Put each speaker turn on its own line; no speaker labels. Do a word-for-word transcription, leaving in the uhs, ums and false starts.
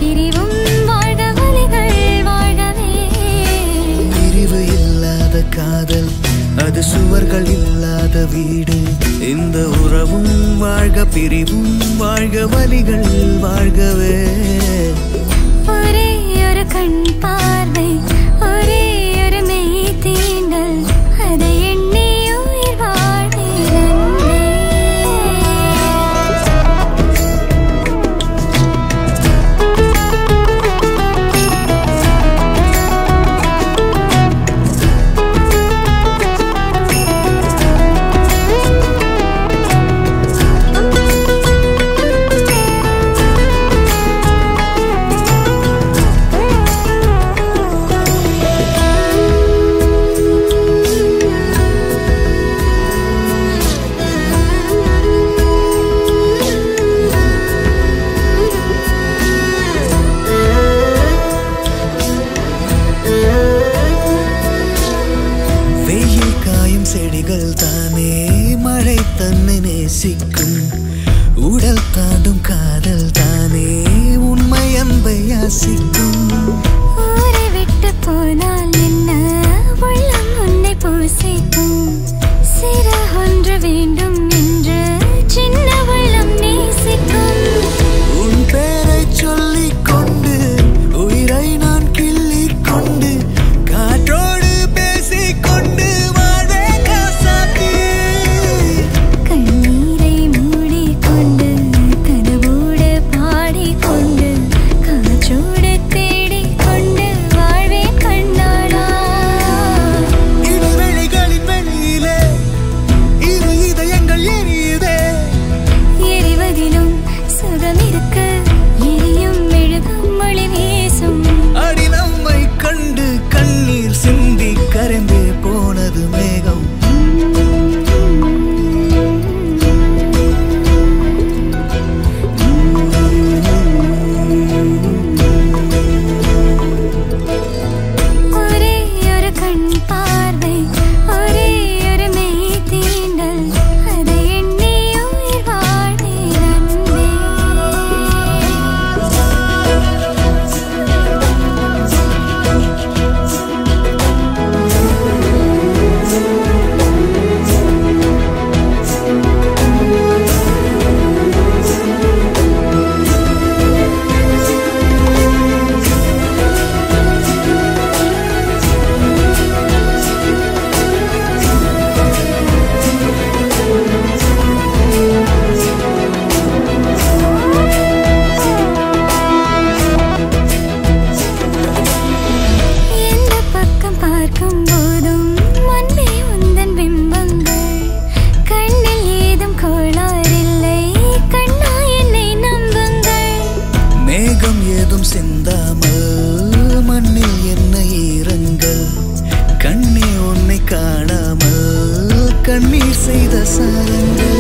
பிரிவும் வாழ்க வலிகள் வாழ்கவே.
பிரிவு இல்லாத காதல் அது சுவர்கள் இல்லாத வீடு. இந்த உறவும் வாழ்க பிரிவும் வாழ்க வலிகள் வாழ்கவே.
ஒரே ஒரு கண் பார்வை ஒரே ஒரு மெய் தீண்டல் அதை எண்ணி உயிர் வாழ்கிறேன்.
செடிகள் தானே மழை தன்னை நேசிக்கும். உடல் தாண்டும் காதல் தானே உண்மை அன்பை யாசிக்கும்.
ஊரை விட்டு போனால் என்ன உள்ளம் உன்னை பூசிக்கும். சிற ஒன்று வேண்டும் என்று சின்ன உள்ளம் நேசிக்கும்.
உன் பேரை சொல்லிக் கொண்டு உயிரை நான் கிள்ளிக் கொண்டு காற்றோடு பேசிக் கொண்டு கரைந்தே போனது மேகம்.
ஒரே ஒரு கண் பார்வை ஒரே ஒரு மெய் தீண்டல் அதை எண்ணி உயிர் வாழ்கிறேன்.
சிந்தாமல் மண்ணில் என்ன ஈரங்கள் கண்ணே உன்னை காணாமல் கண்ணீர் செய்த சாரங்கள்.